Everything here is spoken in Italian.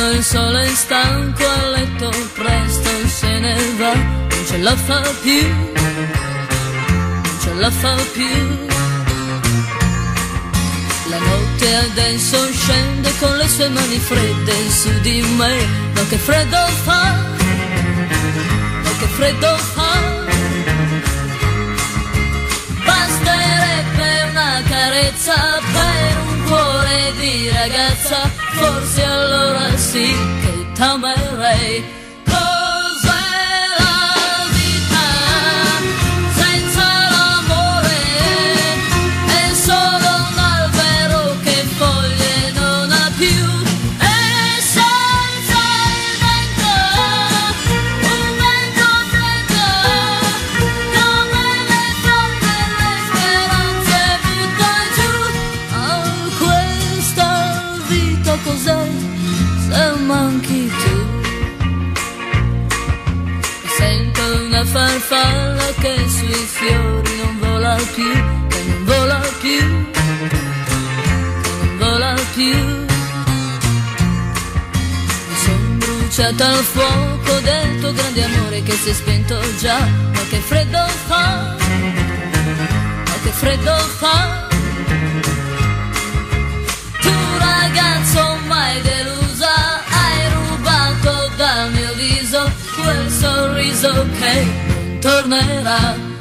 quando il sole è stanco a letto presto se ne va, non ce la fa più, non ce la fa più. La notte adesso scende con le sue mani fredde su di me, ma che freddo fa, ma che freddo fa. Basterebbe una carezza per un cuore di ragazza, forse allora sì che t'amerei. Cos'è se manchi tu? Sento una farfalla che sui fiori non vola più, che non vola più, che non vola più. Mi son bruciata al fuoco del tuo grande amore che si è spento già, ma che freddo fa, ma che freddo fa. Ragazzo mai delusa, hai rubato dal mio viso quel sorriso che non tornerà.